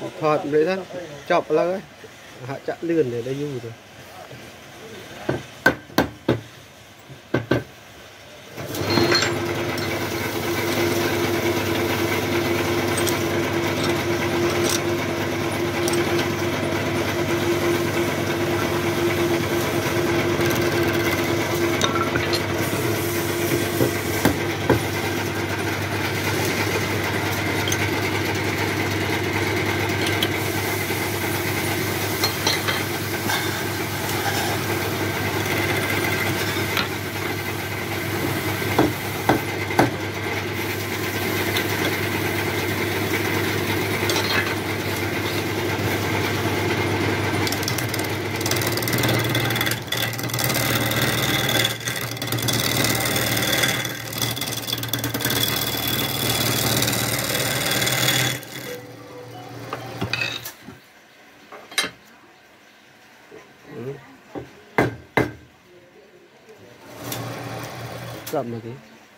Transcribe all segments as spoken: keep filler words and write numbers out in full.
thọt đấy đó chọc là ấy hạ chặn lươn để đây du rồi chậm rồi tí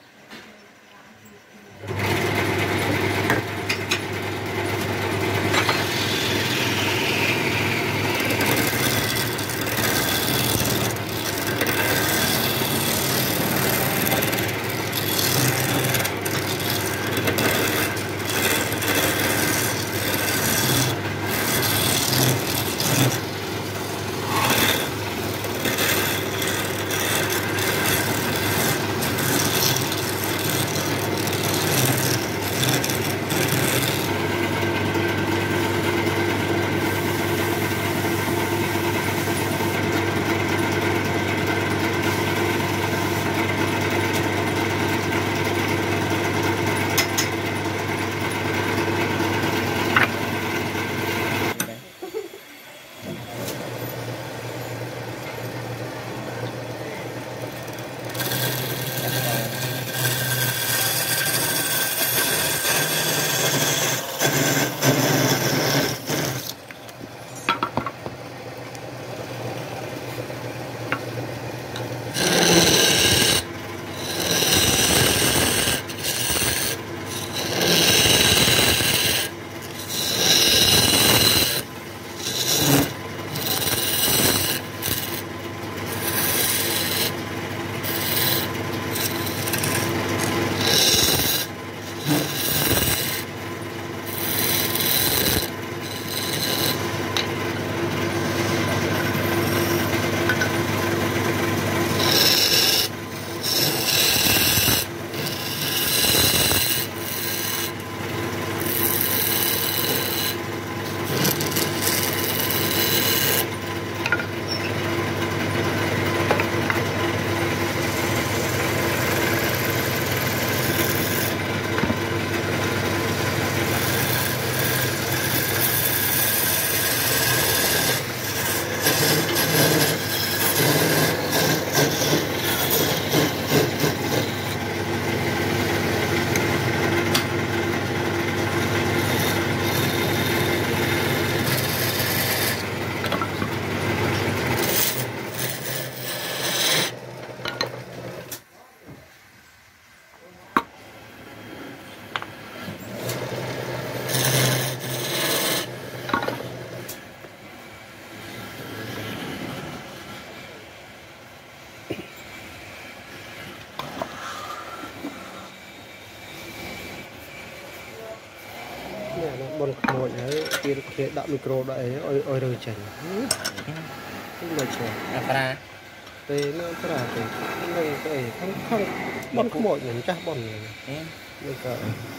bồn khôi ấy kia kia đạm micro đấy ôi ôi rồi chảy không được chảy à thế nó thế là cái này cái không không bồn khôi nhỉ chắc bồn này được rồi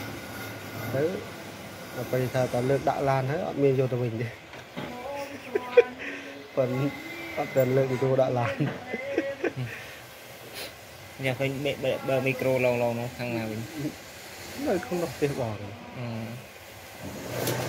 đấy là bây giờ ta lược đạo lan hết miền vô tụi mình đi phần bắt tiền lược vô đạo lan nhà phải bẹ bờ micro lâu lâu nó thằng nào mình nó không được tiền bỏ rồi.